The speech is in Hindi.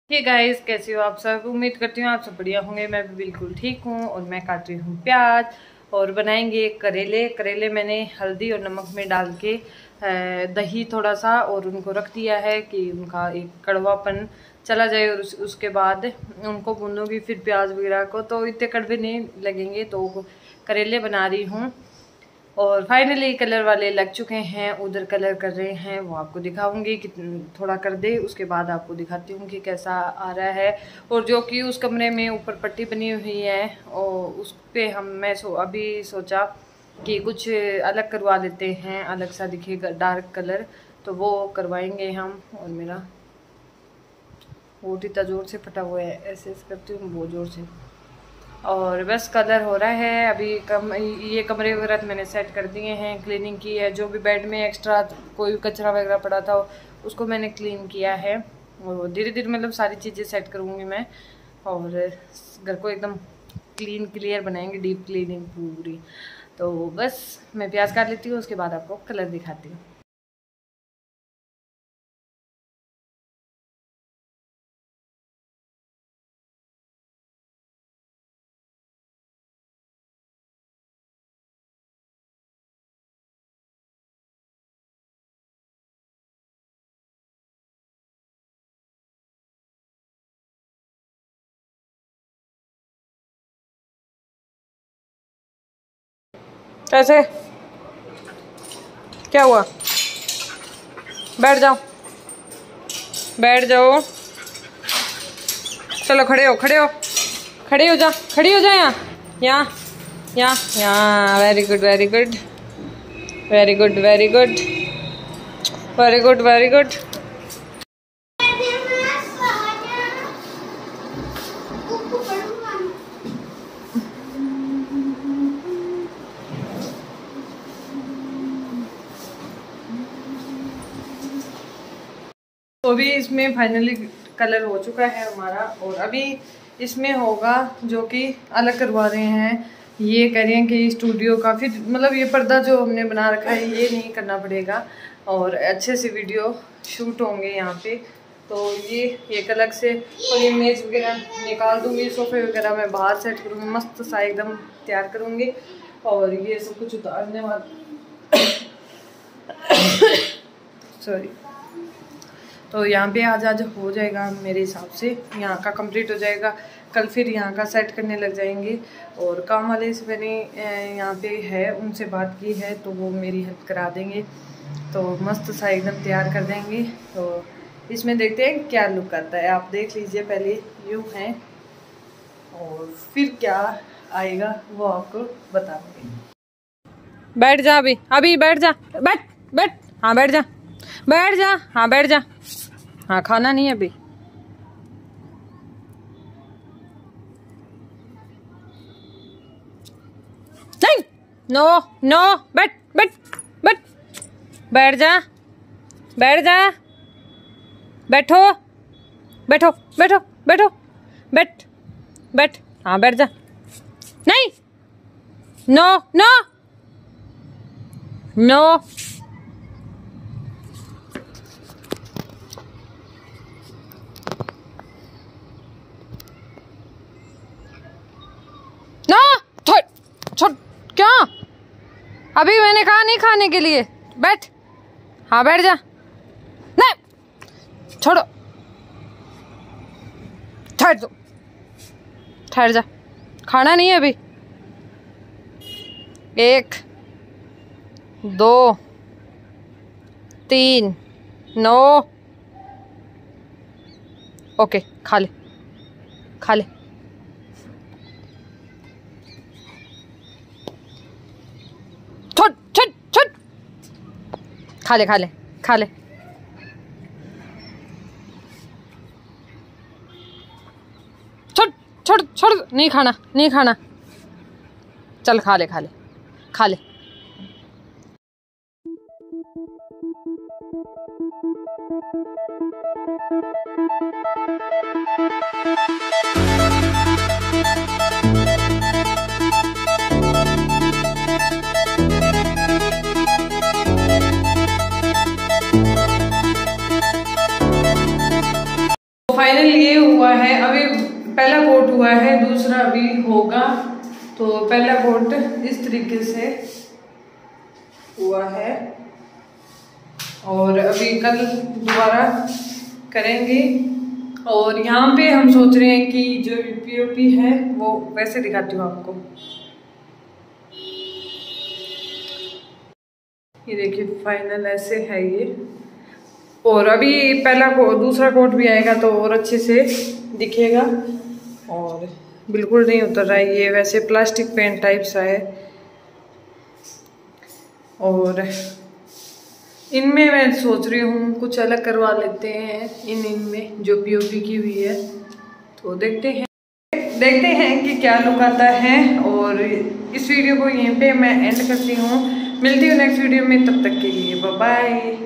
हे गाइस, कैसे हो आप सब। उम्मीद करती हूँ आप सब बढ़िया होंगे। मैं भी बिल्कुल ठीक हूँ। और मैं काट रही हूँ प्याज और बनाएंगे करेले मैंने हल्दी और नमक में डाल के दही थोड़ा सा और उनको रख दिया है कि उनका एक कड़वापन चला जाए। और उसके बाद उनको भूनूंगी फिर प्याज वगैरह को, तो इतने कड़वे नहीं लगेंगे। तो करेले बना रही हूँ। और फाइनली कलर वाले लग चुके हैं, उधर कलर कर रहे हैं, वो आपको दिखाऊंगी कि थोड़ा कर दे, उसके बाद आपको दिखाती हूँ कि कैसा आ रहा है। और जो कि उस कमरे में ऊपर पट्टी बनी हुई है और उस पे मैं अभी सोचा कि कुछ अलग करवा लेते हैं, अलग सा दिखेगा डार्क कलर, तो वो करवाएंगे हम। और मेरा वो इतना ज़ोर से फटा हुआ है, ऐसे करती हूँ बहुत ज़ोर से। और बस कलर हो रहा है अभी। ये कमरे वगैरह मैंने सेट कर दिए हैं, क्लीनिंग की है। जो भी बेड में एक्स्ट्रा कोई कचरा वगैरह पड़ा था उसको मैंने क्लीन किया है। और धीरे धीरे मतलब सारी चीज़ें सेट करूँगी मैं। और घर को एकदम क्लीन क्लियर बनाएंगे, डीप क्लीनिंग पूरी। तो बस मैं प्याज काट लेती हूँ, उसके बाद आपको कलर दिखाती हूँ। कैसे, क्या हुआ? बैठ जाओ, बैठ जाओ। चलो खड़े हो, खड़े हो, खड़ी हो जा, खड़ी हो जा। यहाँ यहाँ यहाँ यहाँ। Very good, very good, very good, very good, very good, very good. तो अभी इसमें फाइनली कलर हो चुका है हमारा। और अभी इसमें होगा जो कि अलग करवा रहे हैं। ये कह रहे हैं कि स्टूडियो का फिर मतलब ये पर्दा जो हमने बना रखा है ये नहीं करना पड़ेगा और अच्छे से वीडियो शूट होंगे यहाँ पे। तो ये एक अलग से, और ये मेज वगैरह निकाल दूँगी, सोफे वगैरह मैं बाहर सेट करूँगी, मस्त सा एकदम तैयार करूँगी। और ये सब कुछ उतारने वाला सॉरी। तो यहाँ पे आज हो जाएगा मेरे हिसाब से, यहाँ का कंप्लीट हो जाएगा। कल फिर यहाँ का सेट करने लग जाएंगे। और काम वाले से मैंने यहाँ पे है उनसे बात की है, तो वो मेरी हेल्प करा देंगे। तो मस्त सा एकदम तैयार कर देंगे। तो इसमें देखते हैं क्या लुक आता है, आप देख लीजिए पहले यूँ है और फिर क्या आएगा वो आपको बता देंगे। बैठ जा, अभी अभी बैठ जा, बैठ बैठ, हाँ बैठ जा, बैठ जा, हाँ बैठ जा। हाँ खाना नहीं है अभी। नहीं, नो नो, बैठ बैठ बैठ, बैठ जा, बैठ जा, बैठो बैठो बैठो बैठो, बैठ बैठ, हाँ बैठ जा। नहीं, नो नो नो, छोड़, क्या? अभी मैंने कहा नहीं खाने के लिए, बैठ, हाँ बैठ जा। नहीं, छोड़ो, ठहर दो, ठहर जा, खाना नहीं है अभी। 1 2 3 नो, ओके, खा ले, खा ले, खा ले, खा ले, खा ले, छोड़ छोड़ छोड़, नहीं खाना, नहीं खाना, चल खा ले, खा ले, खा ले। फाइनल ये हुआ है, अभी पहला कोट हुआ है, दूसरा अभी होगा। तो पहला कोट इस तरीके से हुआ है और अभी कल दोबारा करेंगे। और यहाँ पे हम सोच रहे हैं कि जो पीओपी है वो वैसे दिखाती हूँ आपको। ये देखिए फाइनल ऐसे है ये। और अभी पहला दूसरा कोट भी आएगा तो और अच्छे से दिखेगा। और बिल्कुल नहीं उतर रहा है ये, वैसे प्लास्टिक पेंट टाइप सा है। और इनमें मैं सोच रही हूँ कुछ अलग करवा लेते हैं इनमें जो पीओपी की हुई है। तो देखते हैं कि क्या लुक आता है। और इस वीडियो को यहीं पे मैं एंड करती हूँ। मिलती हूँ नेक्स्ट वीडियो में, तब तक के लिए बाय बाय।